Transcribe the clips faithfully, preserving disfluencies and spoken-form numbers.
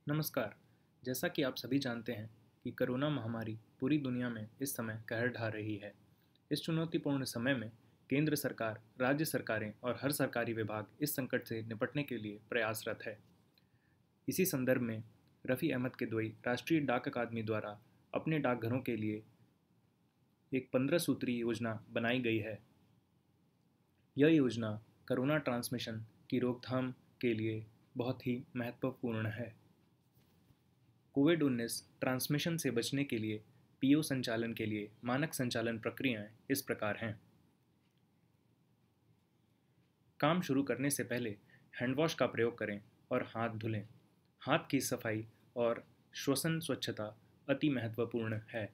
नमस्कार। जैसा कि आप सभी जानते हैं कि कोरोना महामारी पूरी दुनिया में इस समय कहर ढा रही है। इस चुनौतीपूर्ण समय में केंद्र सरकार, राज्य सरकारें और हर सरकारी विभाग इस संकट से निपटने के लिए प्रयासरत है। इसी संदर्भ में रफ़ी अहमद किदवई राष्ट्रीय डाक अकादमी द्वारा अपने डाकघरों के लिए एक पंद्रह सूत्री योजना बनाई गई है। यह योजना कोरोना ट्रांसमिशन की रोकथाम के लिए बहुत ही महत्वपूर्ण है। कोविड उन्नीस ट्रांसमिशन से बचने के लिए पीओ संचालन के लिए मानक संचालन प्रक्रियाएं इस प्रकार हैं। काम शुरू करने से पहले हैंडवॉश का प्रयोग करें और हाथ धुलें। हाथ की सफाई और श्वसन स्वच्छता अति महत्वपूर्ण है।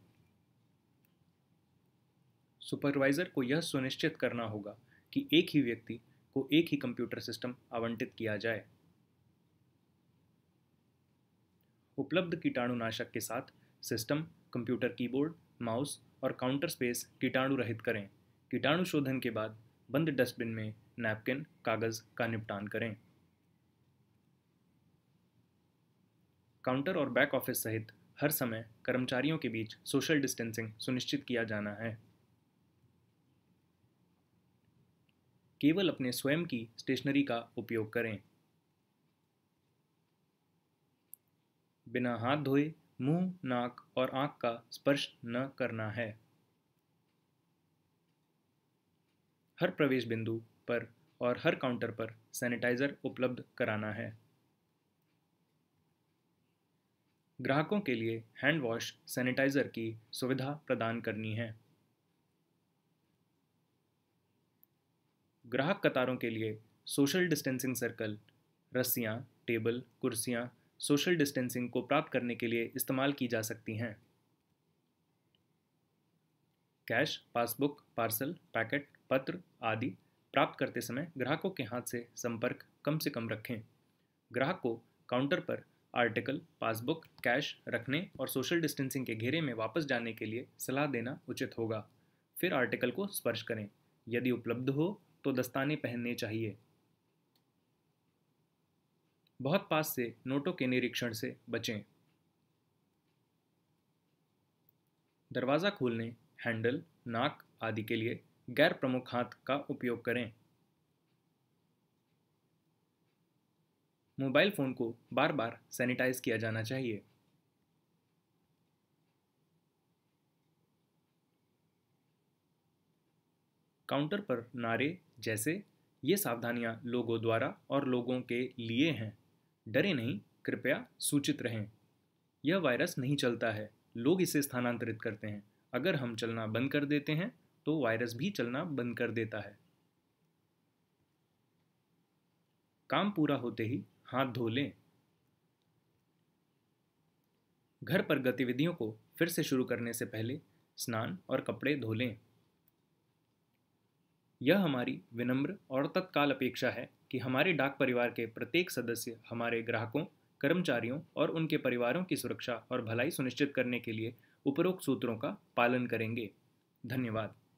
सुपरवाइजर को यह सुनिश्चित करना होगा कि एक ही व्यक्ति को एक ही कंप्यूटर सिस्टम आवंटित किया जाए। उपलब्ध कीटाणुनाशक के साथ सिस्टम, कंप्यूटर कीबोर्ड, माउस और काउंटर स्पेस कीटाणु रहित करें। कीटाणु शोधन के बाद बंद डस्टबिन में नैपकिन, कागज का निपटान करें। काउंटर और बैक ऑफिस सहित हर समय कर्मचारियों के बीच सोशल डिस्टेंसिंग सुनिश्चित किया जाना है। केवल अपने स्वयं की स्टेशनरी का उपयोग करें। बिना हाथ धोए मुंह, नाक और आंख का स्पर्श न करना है। हर प्रवेश बिंदु पर और हर काउंटर पर सैनिटाइजर उपलब्ध कराना है। ग्राहकों के लिए हैंड वॉश सैनिटाइजर की सुविधा प्रदान करनी है। ग्राहक कतारों के लिए सोशल डिस्टेंसिंग सर्कल, रस्सियां, टेबल, कुर्सियां सोशल डिस्टेंसिंग को प्राप्त करने के लिए इस्तेमाल की जा सकती हैं। कैश, पासबुक, पार्सल, पैकेट, पत्र आदि प्राप्त करते समय ग्राहकों के हाथ से संपर्क कम से कम रखें। ग्राहक को काउंटर पर आर्टिकल, पासबुक, कैश रखने और सोशल डिस्टेंसिंग के घेरे में वापस जाने के लिए सलाह देना उचित होगा। फिर आर्टिकल को स्पर्श करें। यदि उपलब्ध हो तो दस्ताने पहनने चाहिए। बहुत पास से नोटों के निरीक्षण से बचें। दरवाज़ा खोलने, हैंडल, नाक आदि के लिए गैर प्रमुख हाथ का उपयोग करें। मोबाइल फ़ोन को बार बार सैनिटाइज किया जाना चाहिए। काउंटर पर नारे जैसे ये सावधानियां लोगों द्वारा और लोगों के लिए हैं। डरे नहीं, कृपया सूचित रहें। यह वायरस नहीं चलता है, लोग इसे स्थानांतरित करते हैं। अगर हम चलना बंद कर देते हैं तो वायरस भी चलना बंद कर देता है। काम पूरा होते ही हाथ धो लें। घर पर गतिविधियों को फिर से शुरू करने से पहले स्नान और कपड़े धो लें। यह हमारी विनम्र और तत्काल अपेक्षा है कि हमारे डाक परिवार के प्रत्येक सदस्य हमारे ग्राहकों, कर्मचारियों और उनके परिवारों की सुरक्षा और भलाई सुनिश्चित करने के लिए उपरोक्त सूत्रों का पालन करेंगे। धन्यवाद।